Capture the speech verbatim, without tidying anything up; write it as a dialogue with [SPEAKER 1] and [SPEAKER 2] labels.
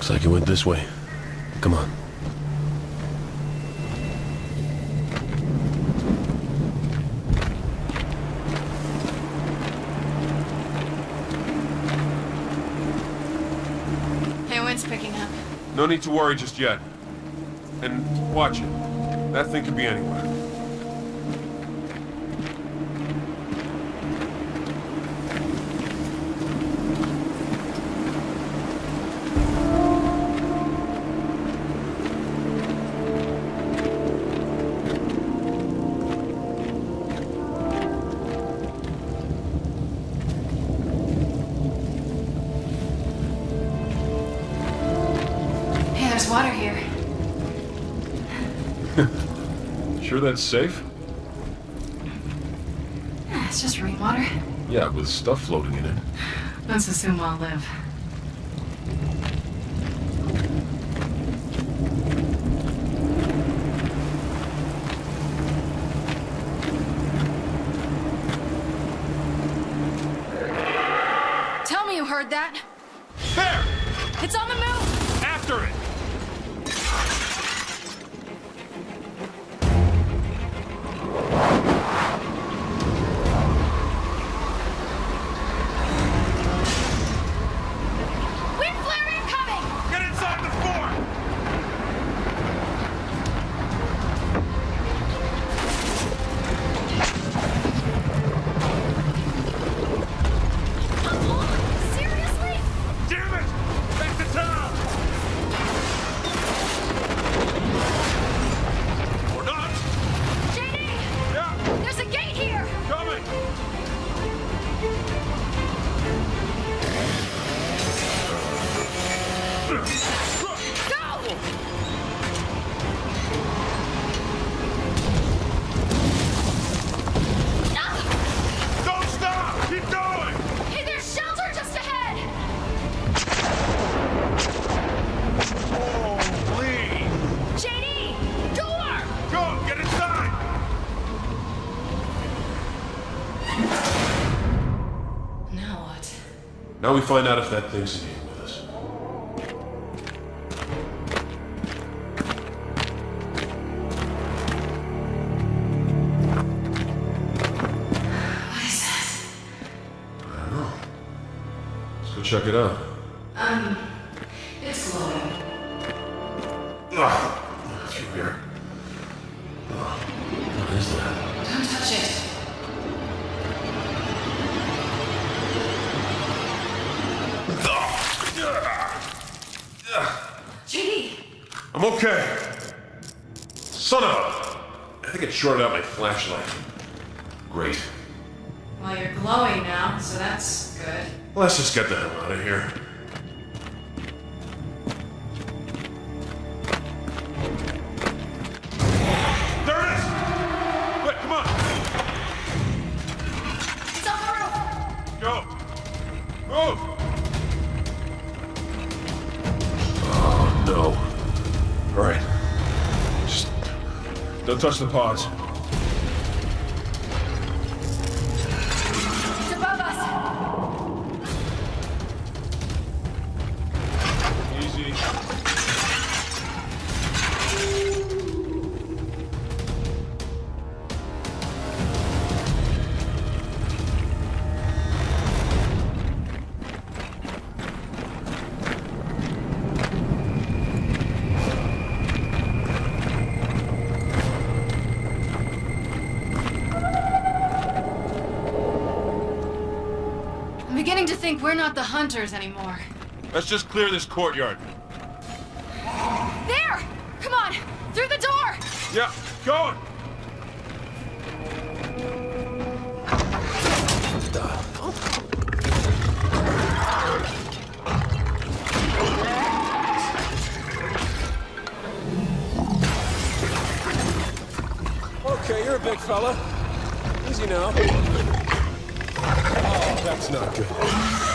[SPEAKER 1] Looks like it went this way. Come on.
[SPEAKER 2] Hey, wind's picking up.
[SPEAKER 3] No need to worry just yet. And watch it. That thing could be anywhere.
[SPEAKER 2] Hey, there's water here.
[SPEAKER 3] Sure that's safe?
[SPEAKER 2] Yeah, it's just rainwater.
[SPEAKER 3] Yeah, with stuff floating in it.
[SPEAKER 2] Let's assume I'll live. Tell me you heard that.
[SPEAKER 3] There!
[SPEAKER 2] It's on the move!
[SPEAKER 3] After it!
[SPEAKER 2] Wind flare incoming!
[SPEAKER 3] Get inside the fort!
[SPEAKER 2] Seriously?
[SPEAKER 3] Damn it! Back to town! Or not!
[SPEAKER 2] J D!
[SPEAKER 3] Yeah!
[SPEAKER 2] There's a gate here!
[SPEAKER 3] Coming!
[SPEAKER 2] Go!
[SPEAKER 3] Don't stop! Keep going!
[SPEAKER 2] Hey, there's shelter just ahead!
[SPEAKER 3] Holy!
[SPEAKER 2] J D! Door!
[SPEAKER 3] Go! Get inside!
[SPEAKER 2] Now what?
[SPEAKER 3] Now we find out if that thing's in here with us.
[SPEAKER 2] What is that?
[SPEAKER 3] I don't know. Let's go check it out.
[SPEAKER 2] Um, it's glowing.
[SPEAKER 3] Ugh. Through here. Ugh. What is that?
[SPEAKER 2] Don't touch it. J D!
[SPEAKER 3] I'm okay. Son of a... I think it shorted out my flashlight. Great.
[SPEAKER 2] Well, you're glowing now, so that's good.
[SPEAKER 3] Let's just get the hell out of here. There it is! Quick, come on!
[SPEAKER 2] It's on the roof!
[SPEAKER 3] Go! Move! Oh, no. All right. Just don't touch the pods.
[SPEAKER 2] It's above us!
[SPEAKER 3] Easy.
[SPEAKER 2] I'm beginning to think we're not the hunters anymore.
[SPEAKER 3] Let's just clear this courtyard.
[SPEAKER 2] There! Come on! Through the door!
[SPEAKER 3] Yeah, going!
[SPEAKER 1] Okay, you're a big fella. Easy now. Oh, that's not good.